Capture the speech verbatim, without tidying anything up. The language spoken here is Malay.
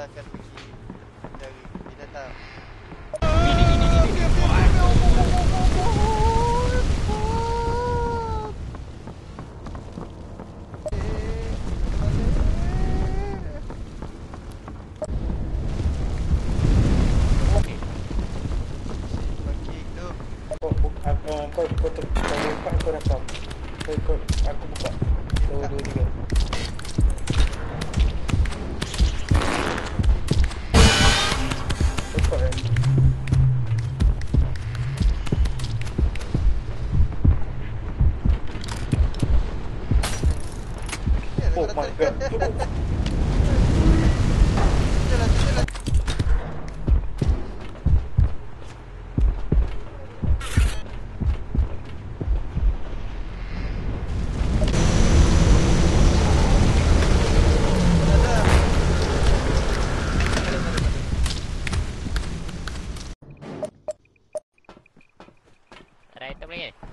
akan pergi cari binatang. Ini, ini, ini, ini. Kau kau ter kau buka kau rekam. Kau kau aku buka. Dua dua tiga. Cepat eh. Oh my god. Jalan, jalan. Ada item lagi?